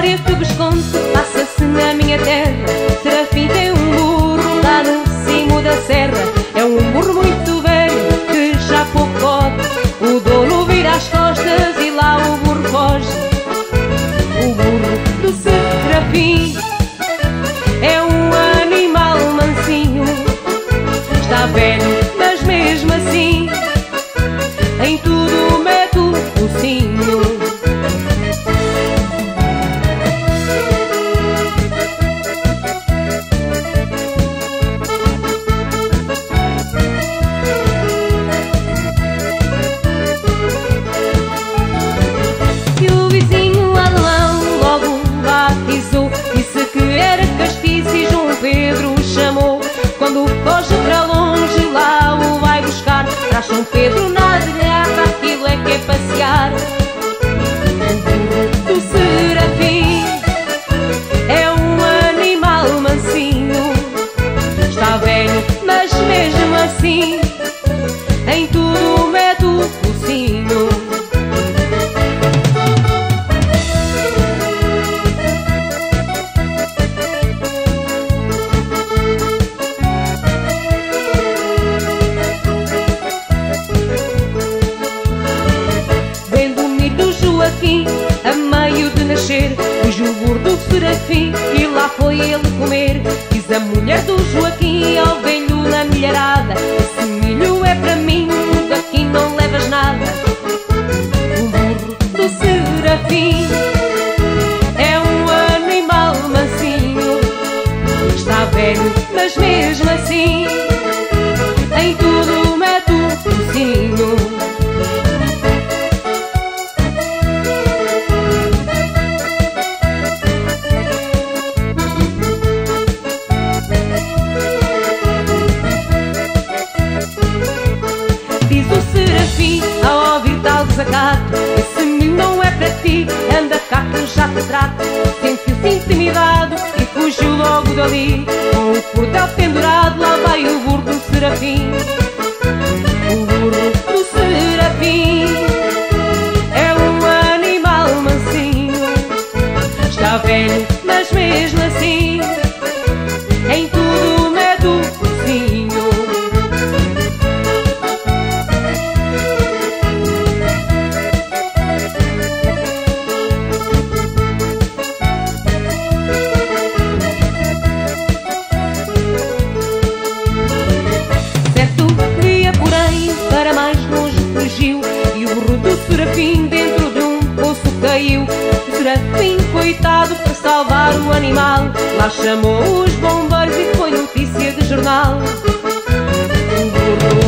deste Visconde passa-se na minha terra. Serafim tem um burro lá no cimo da serra. É um burro muito velho que já pouco pode. O dono vira as costas e lá o burro foge. O burro do Serafim é um animal mansinho. Está velho, mas mesmo assim em tudo mete o focinho. E o vizinho Adão logo batizou, disse que era castiço e João Pedro o chamou. Quando foge para longe lá o vai buscar, traz São Pedro na delhada, aquilo é que é passear. O burro do Serafim é um animal mansinho. Está velho, mas mesmo assim em tudo mete o focinho. A meio de nascer, fugiu o burro do Serafim e lá foi ele comer. Diz a mulher do Joaquim ao velho na milharada: esse milho é para mim, daqui não levas nada. O burro do Serafim é um animal mansinho. Está velho, mas mesmo assim em tudo mete o focinho. Diz o Serafim ao ouvir tal desacato: esse milho não é para ti, anda cá que eu já te trato. Sentiu-se intimidado e fugiu logo dali. Com o cordel pendurado lá vai o burro do Serafim. O burro do Serafim é um animal mansinho. Está velho, mas mesmo assim em tudo mete o focinho. Para mais longe fugiu e o burro do Serafim dentro de um poço caiu. O Serafim, coitado, para salvar o animal, lá chamou os bombeiros e foi notícia de jornal. O burro